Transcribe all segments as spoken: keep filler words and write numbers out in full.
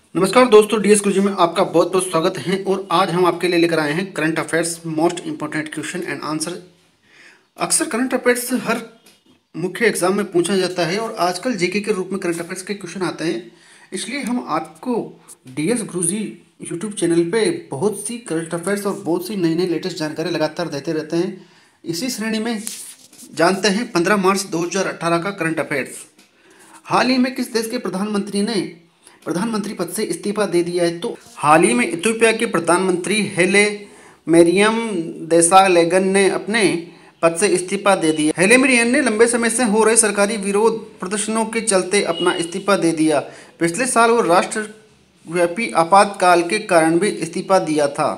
नमस्कार दोस्तों, डीएस गुरुजी में आपका बहुत बहुत स्वागत है। और आज हम आपके लिए लेकर आए हैं current affairs most important question and answer. अक्सर करंट अफेयर्स हर मुख्य एग्जाम में पूछा जाता है और आजकल जीके के रूप में करंट अफेयर्स के क्वेश्चन आते हैं। इसलिए हम आपको डीएस गुरुजी यूट्यूब चैनल पे बहुत सी करंट अफेयर्स और बहुत सी नई नई लेटेस्ट जानकारी लगातार देते रहते हैं। इसी श्रेणी में जानते हैं पंद्रह मार्च दो हज़ार अठारह का करंट अफेयर्स। हाल ही में किस देश के प्रधानमंत्री ने प्रधानमंत्री पद से इस्तीफा दे दिया है? तो हाल ही में इथियोपिया के प्रधानमंत्री हेले मेरियम देसालेगन ने अपने पद से इस्तीफा दे दिया। हेले मेरियम ने लंबे समय से हो रहे सरकारी विरोध प्रदर्शनों के चलते अपना इस्तीफा दे दिया। पिछले साल वो राष्ट्रव्यापी आपातकाल के कारण भी इस्तीफा दिया था।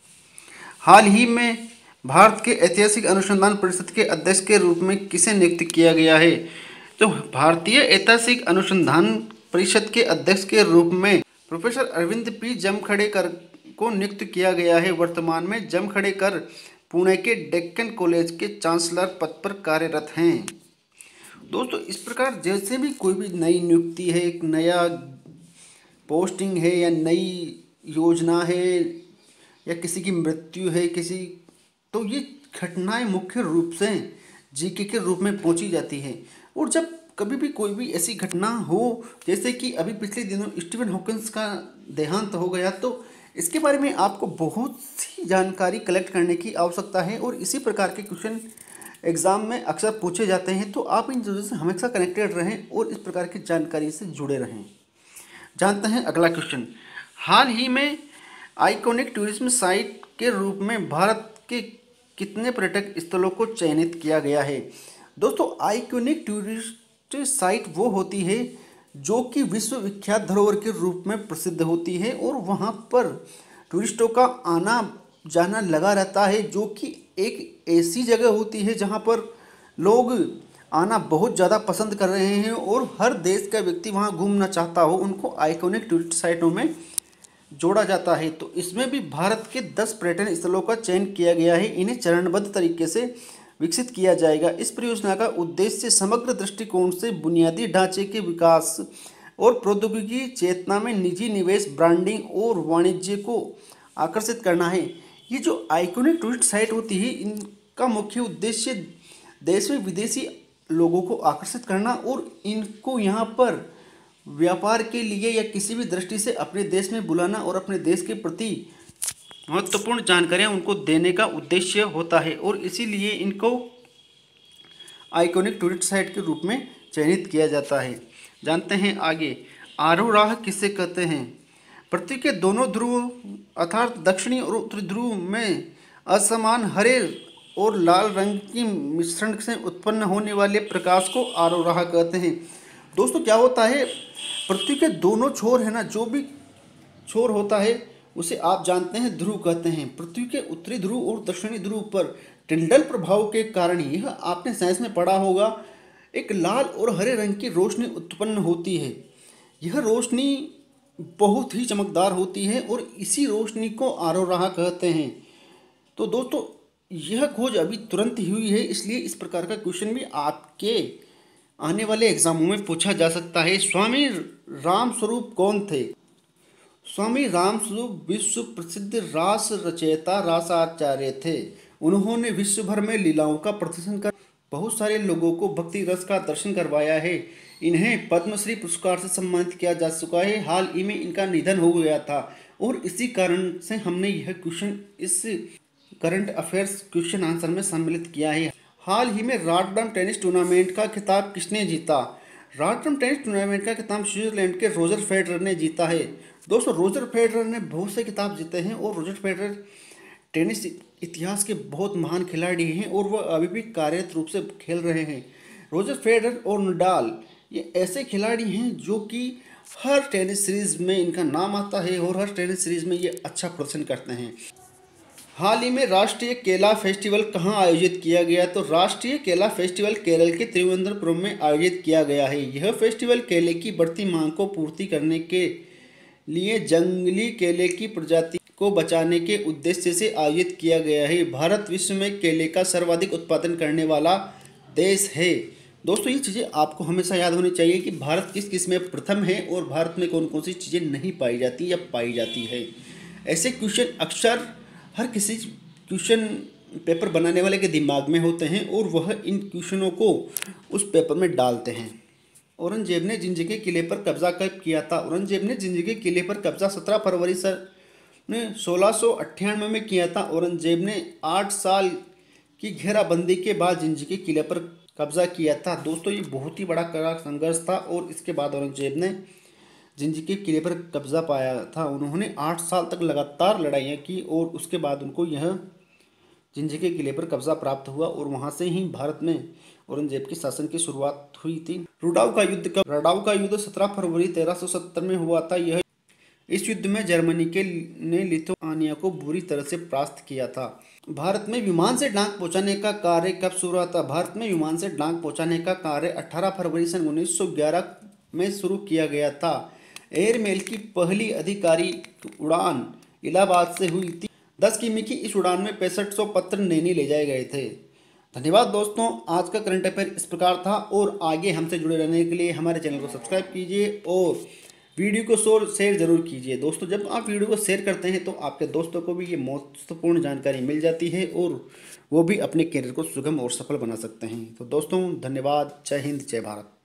हाल ही में भारत के ऐतिहासिक अनुसंधान परिषद के अध्यक्ष के रूप में किसे नियुक्त किया गया है? तो भारतीय ऐतिहासिक अनुसंधान परिषद के अध्यक्ष के रूप में प्रोफेसर अरविंद पी जमखड़ेकर को नियुक्त किया गया है। वर्तमान में जमखड़ेकर पुणे के डेक्कन कॉलेज के चांसलर पद पर कार्यरत हैं। दोस्तों, इस प्रकार जैसे भी कोई भी नई नियुक्ति है, एक नया पोस्टिंग है या नई योजना है या किसी की मृत्यु है किसी, तो ये घटनाएं मुख्य रूप से जीके के रूप में पहुंची जाती है। और जब कभी भी कोई भी ऐसी घटना हो, जैसे कि अभी पिछले दिनों स्टीफन हॉकिंस का देहांत हो गया, तो इसके बारे में आपको बहुत सी जानकारी कलेक्ट करने की आवश्यकता है। और इसी प्रकार के क्वेश्चन एग्जाम में अक्सर पूछे जाते हैं, तो आप इन चीज़ों से हमेशा कनेक्टेड रहें और इस प्रकार की जानकारी से जुड़े रहें। जानते हैं अगला क्वेश्चन। हाल ही में आइकॉनिक टूरिज्म साइट के रूप में भारत के कितने पर्यटक स्थलों को चयनित किया गया है? दोस्तों, आइकॉनिक टूरिस्ट साइट वो होती है जो कि विश्व विख्यात धरोहर के रूप में प्रसिद्ध होती है और वहाँ पर टूरिस्टों का आना जाना लगा रहता है, जो कि एक ऐसी जगह होती है जहाँ पर लोग आना बहुत ज़्यादा पसंद कर रहे हैं और हर देश का व्यक्ति वहाँ घूमना चाहता हो, उनको आइकॉनिक टूरिस्ट साइटों में जोड़ा जाता है। तो इसमें भी भारत के दस पर्यटन स्थलों का चयन किया गया है। इन्हें चरणबद्ध तरीके से विकसित किया जाएगा। इस परियोजना का उद्देश्य समग्र दृष्टिकोण से बुनियादी ढांचे के विकास और प्रौद्योगिकी चेतना में निजी निवेश, ब्रांडिंग और वाणिज्य को आकर्षित करना है। ये जो आइकॉनिक टूरिस्ट साइट होती है, इनका मुख्य उद्देश्य देश में विदेशी लोगों को आकर्षित करना और इनको यहाँ पर व्यापार के लिए या किसी भी दृष्टि से अपने देश में बुलाना और अपने देश के प्रति महत्वपूर्ण जानकारियां उनको देने का उद्देश्य होता है। और इसीलिए इनको आइकॉनिक टूरिस्ट साइट के रूप में चयनित किया जाता है। जानते हैं आगे, आरोराह किसे कहते हैं? पृथ्वी के दोनों ध्रुव अर्थात दक्षिणी और उत्तरी ध्रुव में असमान हरे और लाल रंग की मिश्रण से उत्पन्न होने वाले प्रकाश को आरोराह कहते हैं। दोस्तों, क्या होता है, पृथ्वी के दोनों छोर है ना, जो भी छोर होता है उसे आप जानते हैं ध्रुव कहते हैं। पृथ्वी के उत्तरी ध्रुव और दक्षिणी ध्रुव पर टिल्डल प्रभाव के कारण, यह आपने साइंस में पढ़ा होगा, एक लाल और हरे रंग की रोशनी उत्पन्न होती है। यह रोशनी बहुत ही चमकदार होती है और इसी रोशनी को आरोराह कहते हैं। तो दोस्तों, यह खोज अभी तुरंत ही हुई है, इसलिए इस प्रकार का क्वेश्चन भी आपके आने वाले एग्जामों में पूछा जा सकता है। स्वामी रामस्वरूप कौन थे? स्वामी रामस्वरूप विश्व प्रसिद्ध रास रचयिता, रासाचार्य थे। उन्होंने विश्व भर में लीलाओं का प्रदर्शन कर बहुत सारे लोगों को भक्ति रस का दर्शन करवाया है। इन्हें पद्मश्री पुरस्कार से सम्मानित किया जा चुका है। हाल ही में इनका निधन हो गया था और इसी कारण से हमने यह क्वेश्चन इस करंट अफेयर्स क्वेश्चन आंसर में सम्मिलित किया है। हाल ही में रॉटरडैम टेनिस टूर्नामेंट का खिताब किसने जीता? रॉटरडैम टेनिस टूर्नामेंट का खिताब स्विट्जरलैंड के रोजर फेडरर ने जीता है। दोस्तों, रोजर फेडरर ने बहुत से खिताब जीते हैं और रोजर फेडरर टेनिस इतिहास के बहुत महान खिलाड़ी हैं और वह अभी भी कार्यरत रूप से खेल रहे हैं। रोजर फेडरर और नडाल ये ऐसे खिलाड़ी हैं जो कि हर टेनिस सीरीज में इनका नाम आता है और हर टेनिस सीरीज में ये अच्छा प्रदर्शन करते हैं। हाल ही में राष्ट्रीय केला फेस्टिवल कहाँ आयोजित किया गया? तो राष्ट्रीय केला फेस्टिवल केरल के तिरुवनंतपुरम में आयोजित किया गया है। यह फेस्टिवल केले की बढ़ती मांग को पूर्ति करने के लिए जंगली केले की प्रजाति को बचाने के उद्देश्य से आयोजित किया गया है। भारत विश्व में केले का सर्वाधिक उत्पादन करने वाला देश है। दोस्तों ये चीज़ें आपको हमेशा याद होनी चाहिए कि भारत किस किस में प्रथम है और भारत में कौन कौन सी चीज़ें नहीं पाई जाती या पाई जाती है। ऐसे क्वेश्चन अक्सर हर किसी क्वेश्चन पेपर बनाने वाले के दिमाग में होते हैं और वह इन क्वेश्चनों को उस पेपर में डालते हैं। औरंगजेब ने जिंजी किले पर कब्जा कब किया था? औरंगजेब ने जिंजी किले पर कब्जा सत्रह फरवरी सर ने सोलह सौ अट्ठानवे में किया था। औरंगजेब ने आठ साल की घेराबंदी के बाद जिंजी के किले पर कब्जा किया था। दोस्तों ये बहुत ही बड़ा कड़ा संघर्ष था और इसके बाद औरंगजेब ने जिंजी के किले पर कब्जा पाया था। उन्होंने आठ साल तक लगातार लड़ाइयाँ की और उसके बाद उनको यह जिंजी के किले पर कब्जा प्राप्त हुआ और वहां से ही भारत में औरंगजेब के शासन की शुरुआत हुई थी। रुडाऊ का युद्ध कब? रुडाऊ का युद्ध सत्रह फरवरी तेरह सौ सत्तर में हुआ था। यह इस युद्ध में जर्मनी के ने लिथुआनिया को बुरी तरह से परास्त किया था। भारत में विमान से डाक पहुंचाने का कार्य कब शुरू हुआ था? भारत में विमान से डाक पहुंचाने का कार्य अठारह फरवरी सन उन्नीस सौ ग्यारह में शुरू किया गया था। एयरमेल की पहली आधिकारिक उड़ान इलाहाबाद से हुई थी। दस किमी की इस उड़ान में पैंसठ सौ पत्र नैनी ले जाए गए थे। धन्यवाद दोस्तों, आज का करंट अफेयर इस प्रकार था और आगे हमसे जुड़े रहने के लिए हमारे चैनल को सब्सक्राइब कीजिए और वीडियो को शोर शेयर जरूर कीजिए। दोस्तों जब आप वीडियो को शेयर करते हैं तो आपके दोस्तों को भी ये महत्वपूर्ण जानकारी मिल जाती है और वो भी अपने करियर को सुगम और सफल बना सकते हैं। तो दोस्तों धन्यवाद, जय हिंद, जय भारत।